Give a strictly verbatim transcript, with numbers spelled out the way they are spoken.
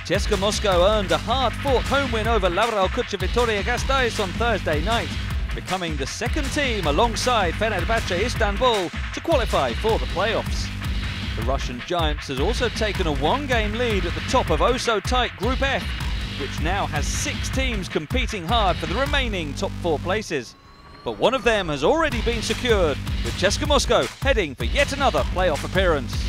C S K A Moscow earned a hard-fought home win over Laboral Kutxa Vitoria Gasteiz on Thursday night, becoming the second team alongside Fenerbahce Istanbul to qualify for the playoffs. The Russian Giants has also taken a one-game lead at the top of oh-so-tight Group F, which now has six teams competing hard for the remaining top four places. But one of them has already been secured, with C S K A Moscow heading for yet another playoff appearance.